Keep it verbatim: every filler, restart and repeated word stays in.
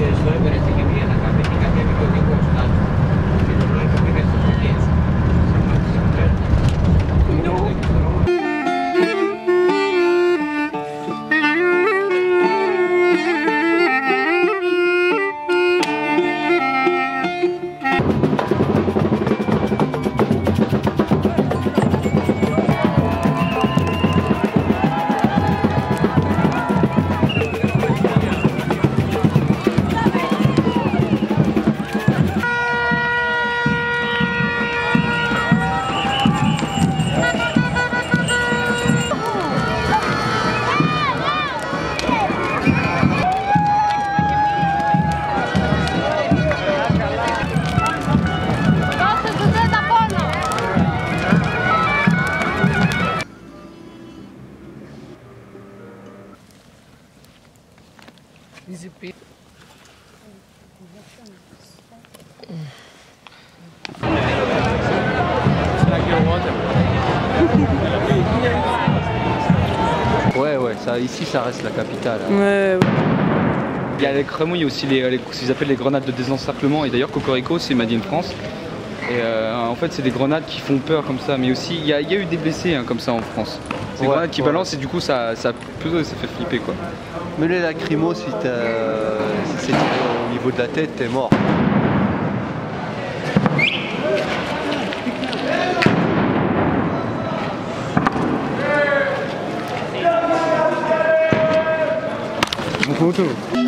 Ouais, ouais, ça, ici ça reste la capitale. Ouais, ouais. Il y a les Crémaux, il y a aussi les, les, ce qu'ils appellent les grenades de désencerclement. Et d'ailleurs, Cocorico, c'est Made in France. Et euh, en fait, c'est des grenades qui font peur comme ça. Mais aussi, il y a, il y a eu des blessés hein, comme ça en France. C'est des ouais, grenades qui ouais. balancent et du coup, ça, ça, ça fait flipper quoi. Mais les lacrymos, si c'est tiré au niveau de la tête, t'es mort. Bon photo.